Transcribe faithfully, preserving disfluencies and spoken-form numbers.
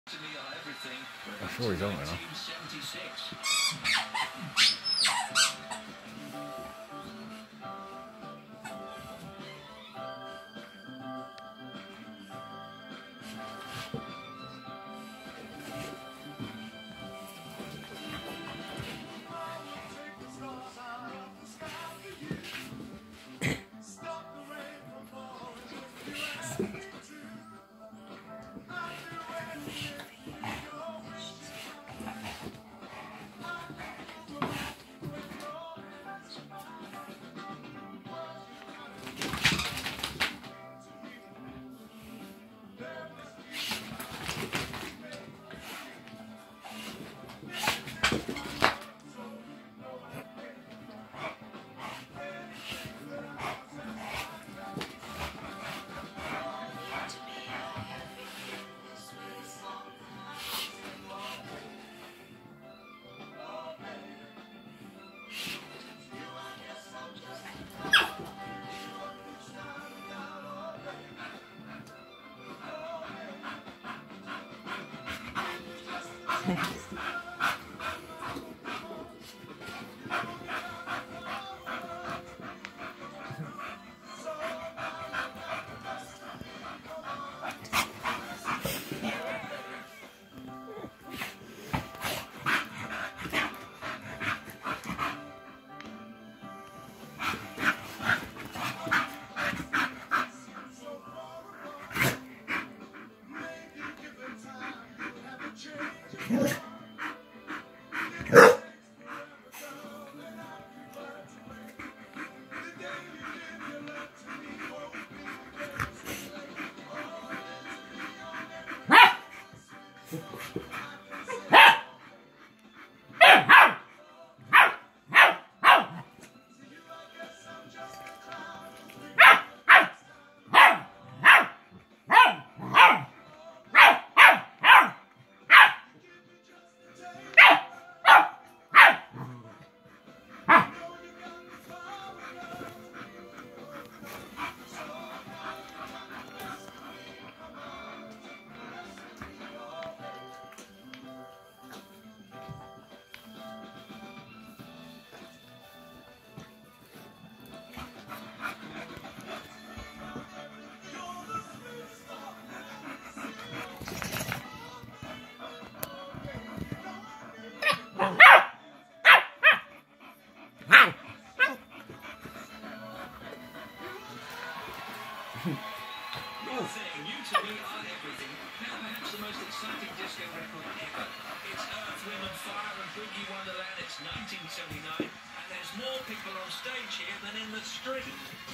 I'm sure he's on there now. Your thing, you to me are everything. Now perhaps the most exciting disco record ever. It's Earth, Wind and Fire and Boogie Wonderland. It's nineteen seventy-nine, and there's more people on stage here than in the street.